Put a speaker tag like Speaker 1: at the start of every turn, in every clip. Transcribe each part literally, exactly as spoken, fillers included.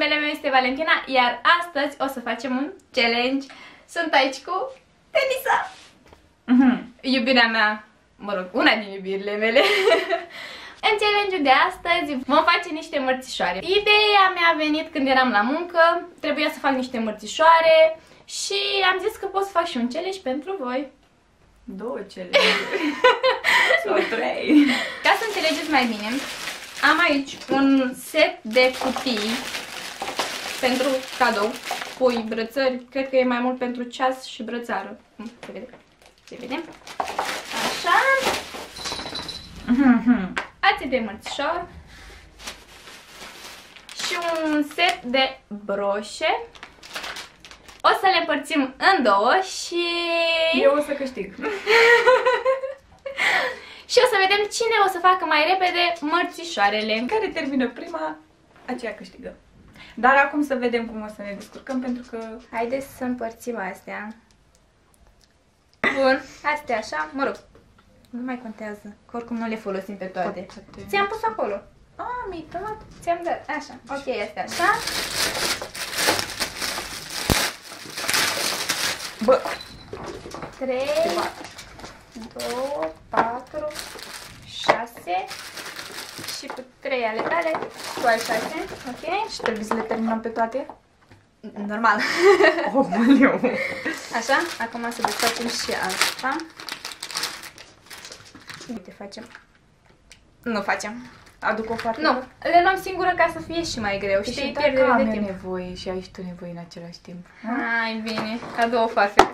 Speaker 1: numele meu este Valentina, iar astăzi o să facem un challenge. Sunt aici cu Denisa, mm-hmm. iubirea mea, mă rog, una din iubirile mele. În challenge-ul de astăzi vom face niște mărțișoare. Ideea mea a venit când eram la muncă, trebuia să fac niște mărțișoare și am zis că pot să fac și un challenge pentru voi.
Speaker 2: Două challenge-uri. Sau trei.
Speaker 1: Ca să înțelegeți mai bine, am aici un set de cutii pentru cadou, pui, brățări, cred că e mai mult pentru ceas și brățară. Se vede? Se vede? Așa. Ațe de mărțișor și un set de broșe. O să le împărțim în două și...
Speaker 2: eu o să câștig.
Speaker 1: Și o să vedem cine o să facă mai repede mărțișoarele.
Speaker 2: Care termină prima, aceea câștigă. Dar acum să vedem cum o să ne descurcăm, pentru că...
Speaker 1: haideți să împărțim astea. Bun, astea așa, mă rog, nu mai contează, că oricum nu le folosim pe toate. Ți-am pus acolo.
Speaker 2: Ah, mi-ai dat?
Speaker 1: Ți-am dat, așa, ok, astea așa.
Speaker 2: Bă!
Speaker 1: trei, doi, patru, șase și cu trei ale tale, cu al șase, ok?
Speaker 2: Și trebuie să le terminăm pe toate?
Speaker 1: Normal.
Speaker 2: Oh, măleu.
Speaker 1: Așa, acum să desfacem și asta. Uite, facem. Nu facem.
Speaker 2: Aduc o foarte...
Speaker 1: Nu, le luăm singură ca să fie și mai greu, știi?
Speaker 2: Și
Speaker 1: Pierdere
Speaker 2: dacă
Speaker 1: de
Speaker 2: am
Speaker 1: timp.
Speaker 2: nevoie și ai și tu nevoie în același timp.
Speaker 1: Hai, bine, ca două fafe.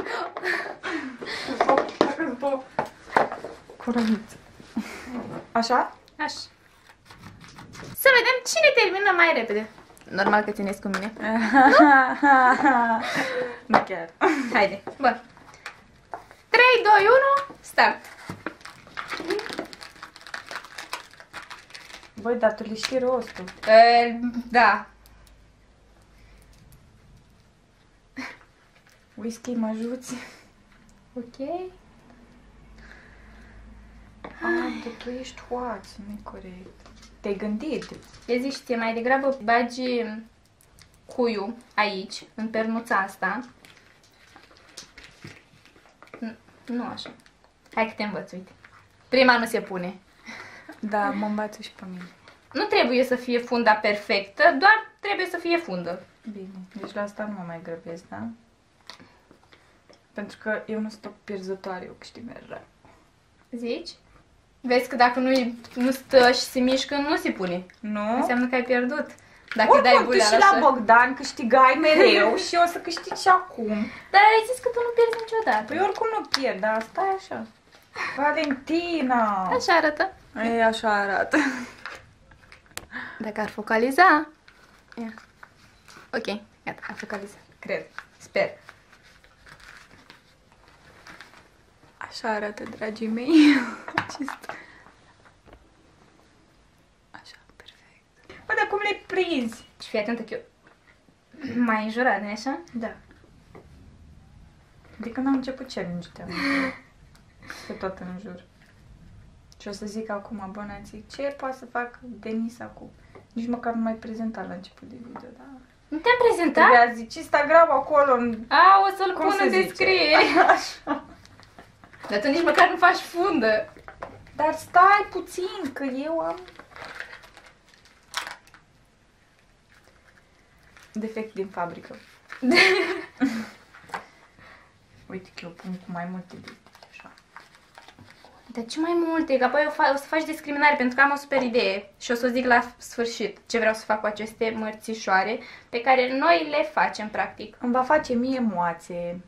Speaker 2: Curăniță. Așa?
Speaker 1: Așa. Să vedem cine termină mai repede. Normal că țineți cu mine.
Speaker 2: Nu chiar.
Speaker 1: Haide, bun. trei, doi, unu, start.
Speaker 2: Băi, dar tu le știi rostul.
Speaker 1: E, da.
Speaker 2: Whisky, mă ajuți?
Speaker 1: Ok.
Speaker 2: Ah, dar tu ești hoață, nu-i corect. Te-ai gândit?
Speaker 1: Eu zici, ție mai degrabă bagi cuiul aici, în pernuța asta. Nu așa. Hai că te învăț, uite. Prima nu se pune.
Speaker 2: Da, mă învață și pe mine.
Speaker 1: Nu trebuie să fie funda perfectă, doar trebuie să fie fundă.
Speaker 2: Bine, deci la asta nu mă mai grăbesc, da? Pentru că eu nu sunt o pierzătoare, eu câștig mereu.
Speaker 1: Zici? Vezi că dacă nu, nu stă și se mișcă, nu se pune.
Speaker 2: Nu?
Speaker 1: Înseamnă că ai pierdut. Dacă
Speaker 2: oricum,
Speaker 1: dai
Speaker 2: tu
Speaker 1: bulea
Speaker 2: și
Speaker 1: așa.
Speaker 2: la Bogdan câștigai mereu și o să câștigi și acum.
Speaker 1: Dar ai zis că tu nu pierzi niciodată.
Speaker 2: Păi oricum nu pierd, dar asta e așa. Valentina!
Speaker 1: Așa arată.
Speaker 2: E, așa arată.
Speaker 1: Dacă ar focaliza... Ia. Ok, gata, a focalizat.
Speaker 2: Cred.
Speaker 1: Sper.
Speaker 2: Așa arată, dragii mei. Acest... Așa, perfect. Bă, dar cum le prinzi?
Speaker 1: Și fii atentă că eu... mai înjurat, nu-i așa?
Speaker 2: Da. De când am început challenge te-am pe tot în jur. Și o să zic acum abonații, ce poate să fac Denisa cu... Nici măcar nu m-ai prezentat la început de video, da?
Speaker 1: Nu te-am prezentat?
Speaker 2: Trebuia zici Instagram acolo în...
Speaker 1: A, o să-l
Speaker 2: Cum
Speaker 1: pun
Speaker 2: se
Speaker 1: în
Speaker 2: zice?
Speaker 1: descriere.
Speaker 2: Așa.
Speaker 1: Dar tu nici măcar nu faci fundă.
Speaker 2: Dar stai puțin, că eu am... defect din fabrică. Uite că eu pun cu mai multe de așa.
Speaker 1: Dar ce mai multe? Că apoi o, fa o să faci discriminare, pentru că am o super idee. Și o să o zic la sfârșit ce vreau să fac cu aceste mărțișoare pe care noi le facem, practic.
Speaker 2: Îmi va face mie moațe.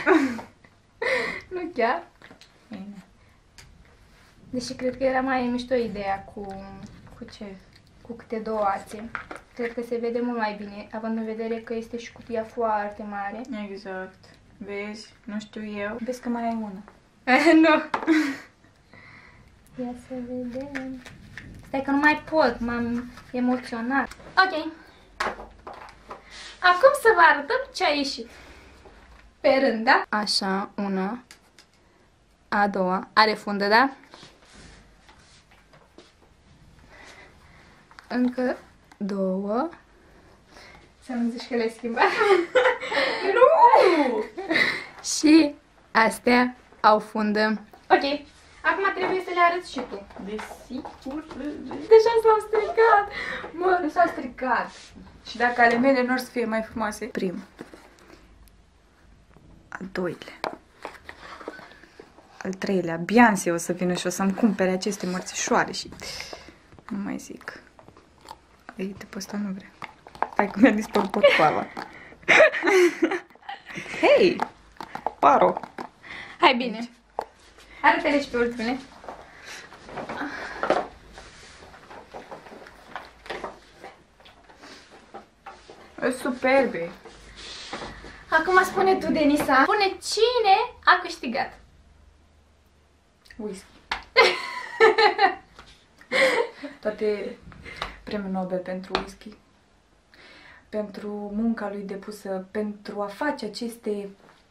Speaker 1: Nu chiar?
Speaker 2: Bine.
Speaker 1: Deși cred că era mai mișto ideea cu,
Speaker 2: Cu ce?
Speaker 1: cu câte două ațe. Cred că se vede mult mai bine, având în vedere că este și cutia foarte mare.
Speaker 2: Exact. Vezi? Nu știu eu. Vezi că mai ai una.
Speaker 1: Nu. Ia să vedem. Stai că nu mai pot, m-am emoționat. Ok. Acum să vă arătăm ce a ieșit. Pe rând, da? Așa, una. A doua. Are fundă, da? Încă două. Să nu zici că le-ai schimbat. Nu! Și astea au fundă. Ok. Acum trebuie să le arăți și tu.
Speaker 2: Desigur.
Speaker 1: Deja s-au stricat.
Speaker 2: Mă, nu s-au stricat. Și dacă ale mele nu or să fie mai frumoase, prim. Al doilea. Al treilea. Beyoncé o să vină și o să-mi cumpere aceste mărțișoare și... Nu mai zic. Uite, pe ăsta nu vrea. Hai că mi-a dispărut potcoava. Hei! Paro!
Speaker 1: Hai bine. Arată-le și pe ultimele.
Speaker 2: Superbe!
Speaker 1: Acum spune tu, Denisa. Spune cine a câștigat.
Speaker 2: Whisky. Toate premiul Nobel pentru whisky. Pentru munca lui depusă, pentru a face aceste...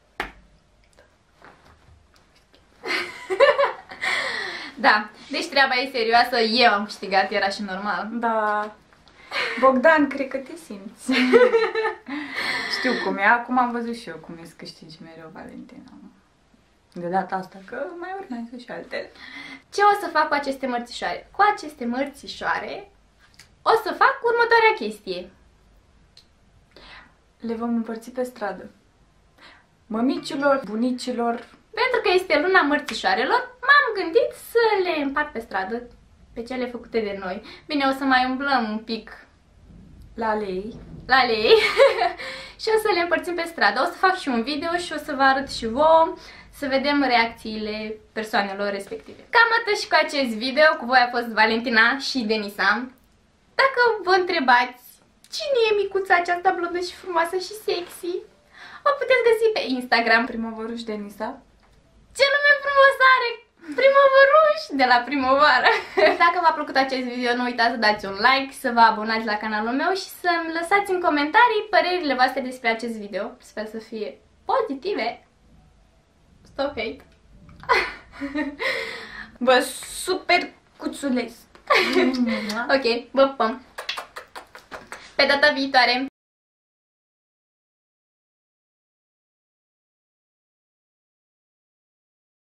Speaker 1: Da, deci treaba e serioasă, eu am câștigat, era și normal.
Speaker 2: Da. Bogdan, cred că te simți. Știu cum e, acum am văzut și eu cum e să câștigi mereu Valentina. De data asta, că mai urmează și altele.
Speaker 1: Ce o să fac cu aceste mărțișoare? Cu aceste mărțișoare o să fac următoarea chestie.
Speaker 2: Le vom împărți pe stradă. Mămicilor, bunicilor.
Speaker 1: Pentru că este luna mărțișoarelor, m-am gândit să le împart pe stradă, pe cele făcute de noi. Bine, o să mai umblăm un pic
Speaker 2: la alei.
Speaker 1: La alei. Și o să le împărțim pe stradă. O să fac și un video și o să vă arăt și vouă, să vedem reacțiile persoanelor respective. Cam atât și cu acest video. Cu voi a fost Valentina și Denisa. Dacă vă întrebați cine e micuța aceasta blondă și frumoasă și sexy, o puteți găsi pe Instagram.
Speaker 2: Primăvăruș Denisa.
Speaker 1: Ce nume frumos are! Primăvăruș de la primăvară. Dacă v-a plăcut acest video, nu uitați să dați un like, să vă abonați la canalul meu și să-mi lăsați în comentarii părerile voastre despre acest video. Sper să fie pozitive. Stop hate.
Speaker 2: Bă, super cuțules.
Speaker 1: Ok, vă pupăm. Pe data viitoare.